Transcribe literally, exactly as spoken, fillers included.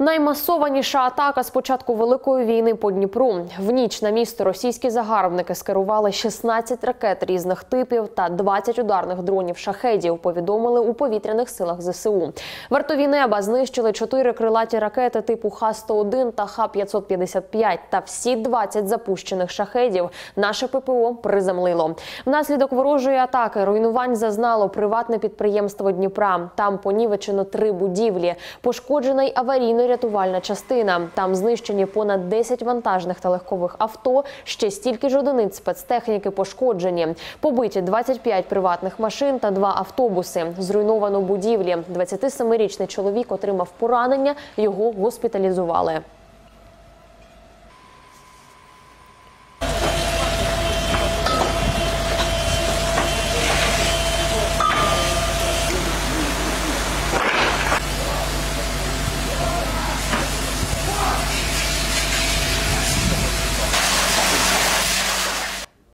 Наймасованіша атака з початку Великої війни по Дніпру. В ніч на місто російські загарбники скерували шістнадцять ракет різних типів та двадцять ударних дронів «Шахедів», повідомили у повітряних силах зе се у. Вартові неба знищили чотири крилаті ракети типу ха сто один та ха п'ятсот п'ятдесят п'ять та всі двадцять запущених «Шахедів» наше пе пе о приземлило. Внаслідок ворожої атаки руйнувань зазнало приватне підприємство Дніпра. Там понівечено три будівлі. Пошкоджена й аварійно-рятувальна частина. Там знищені понад десять вантажних та легкових авто, ще стільки ж одиниць спецтехніки пошкоджені. Побиті двадцять п'ять приватних машин та два автобуси. Зруйновано будівлі. двадцятисемирічний чоловік отримав поранення, його госпіталізували.